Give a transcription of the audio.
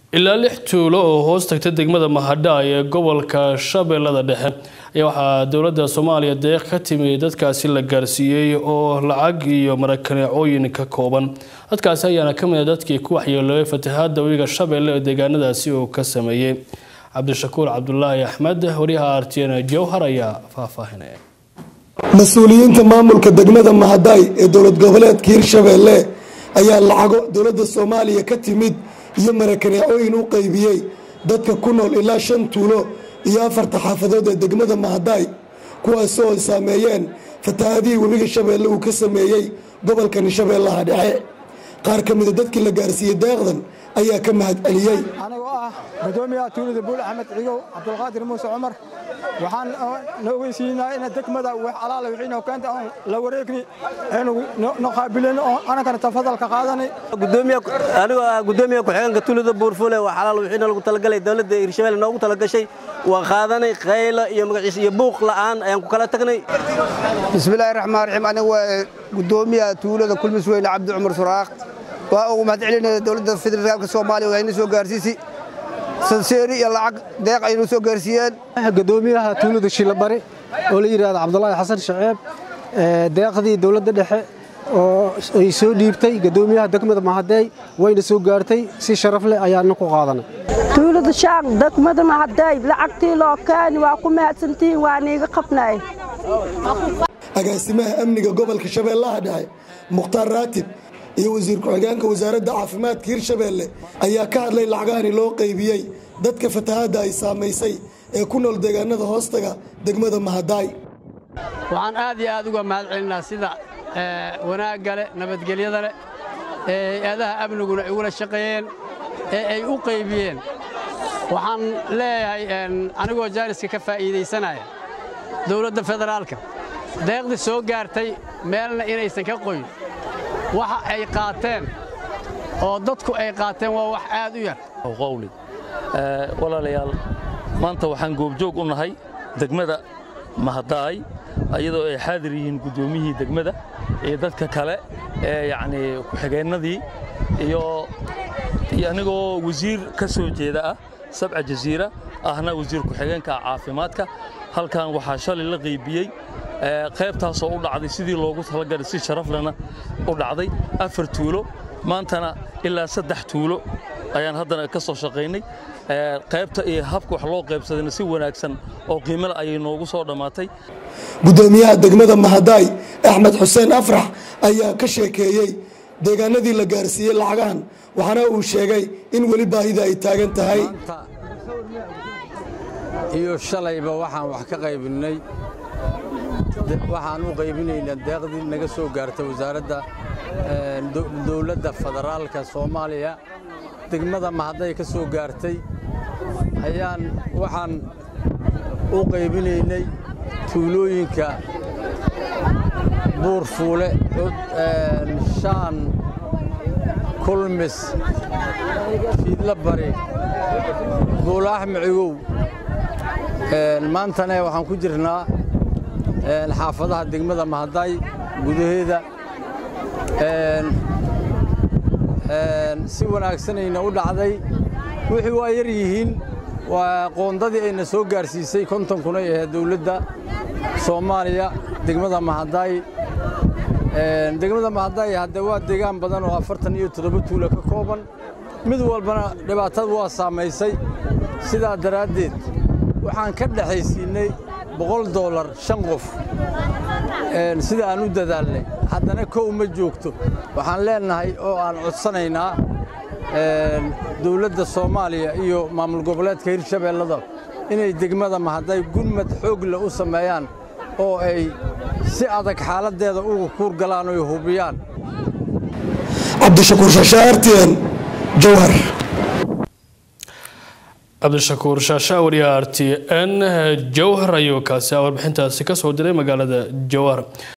ilaa 6 tuulo oo hoos tagtay degmada Mahadha ee gobolka Shabeellada Dhexe ayaa waxa dawladda Soomaaliya deeq ka timid dadkaasi la gaarsiiyay oo lacag iyo marakaneecooyin ka kooban dadkaasi ayaana kamid dadkii ku waxyeelay fatahaadda webiga Shabeelle ee deegaanadaasi oo ka sameeyay Cabdishakuur Cabdullaahi Axmed wariyaha RTN Jowhar ayaa faahfaahinay mas'uuliyiinta maamulka degmada Mahadha ee dowlad goboleedka Hirshabeelle ayaa lacago dawladda Soomaaliya ka timid iyo marakaneecooyin u qaybiyay dadka ku nool ilaa 5 tuulo iyo 4 xaafadood ee degmada Mahadha kuwaas oo saameeyeen fatahaadii webiga Shabeelle uu ka sameeyay gobolka Shabeellaha Dhexe qaar ka mid ah dadkii la gaarsiiyay deeqdan ayaa ka mahad celiyay anigoo ah gudoomiyaha tuulada Buul Axmed Cigow Cabdulqaadir Muuse Cumar waxaan ogeysiinaa in degmada wax alaala wixii keenta la wareegni inuu qaabileen oo anagana tafadalka qaadanay gudoomiyaha ku xigeenka tuulada Buurfule wax alaala wixii lagu talagalay dawladda Hirshabeelle noogu talagashay waa qaadanay qaylo iyo magaciisa iyo buuq la'aan ayaan ku kala tagnay bismillaahir rahmaanir rahiim anigu waa gudoomiyaha tuulada Kulmis Weyn Cabdi Cumar Suraaq waa mahad celinayna dawladda federaalka Soomaaliya waxay soo gaarsiisay sanseeri iyo lacag deeq ay soo gaarsiiyeen gudoomiyaha tuulada Shilabari oo la yiraahdo Cabdullaahi Xasan Shaceeb deeqdii dawladda dhexe oo ay soo dhiibtay gudoomiyaha degmada Mahadha wayna soo gaartay si sharaf leh ayaan ku qaadanay tuulada Shaaq degmada Mahadha lacagtii loo keen waa ku mahadsantiin waa niga qabnay agaasimaha amniga gobolka Shabeellaha Dhexe Mukhtaar Raatib iyo wasiir ku-xigeenka wasaaradda caafimaadka Hirshabeelle ayaa ka hadlay lacagahan loo qaybiyay dadka fatahaadda ay saameysay ee ku nool deegaanada hoostaga degmada Mahadha waxaan aad iyo aad uga mahad celinaa sida wanaagga leh nabadgelyada leh hay'adaha amniguna ay wada shaqeeyeen ay u qaybiyeen waxaan leeyahay anigoo jaaniska ka faa'iideysanaya dawladda federaalka deeqda soo gaartay meelna inaysan ka qoyn waxa ay qaateen oo dadku ay qaateen waa wax aad u yar qowli walaalayaal maanta waxaan goobjoog u nahay degmada Mahadha ayadoo ay xaadir yihiin gudoomiyihii degmada ee dadka kale ee ku xigeenadii iyo anigoo wasiir ka soo jeeda ah Sabca Jasiira ahna wasiir ku xigeenka caafimaadka halkan waxaa shalay la qaybiyay qaybtaas oo u dhacday sidii loogu talagalay si sharaf lehna u dhacday 4 tuulo maantana ilaa 3 tuulo ayaan haddana ka soo shaqeynay qaybta iyo habka wax loo qaybsadayna si wanaagsan oo qiimo leh ayay noogu soo dhamaatay gudoomiyaha degmada Mahadha Axmed Xuseen Afrax ayaa ka sheekeeyay deegaanadii la gaarsiiyay lacagahan waxaana uu sheegay in wali baahida ay taagan tahay iyo shalayba waxaan wax ka qaybinay waxaan u qaybinaynaa deeqdii naga soo gaartay wasaaradda dawladda federaalka Soomaaliya degmada Mahadha ka soo gaartay waxaan u qaybinaynay tuulooyinka Buurfule Shaan Kulmis Shilabari Buul Axmed Cigow maantana waxaan ku jirnaa xaafadaha degmada Mahadha gudaheeda si wanaagsanayna u dhacday wixii waa yar yihiin waa qoondadii ayna soo gaarsiisay 50 kun ee dawladda Soomaaliya degmada Mahadha hadda waa deegaan badan oo 47 tuulo ka kooban mid walbana dhibaatada waa saameysay sidaa daraadeed waxaan ka dhaxaysiinay $100 5 qof sida aan u dadaalnay haddana koow ma joogto waxaan leenahay oo aan codsanaynaa dawladda Soomaaliya iyo maamul goboleedka Hirshabeelle inay degmada Mahadha gurmad xoog leh u sameeyaan oo ay si adag xaaladeeda ugu kuur galaan oo hubiyaan Cabdishakuur Shaashaarteen Jowhar Cabdishakuur Shaashaawari RTN Jowhar ayuu kaasi warbixintaasi ka soo diray magaalada Jowhar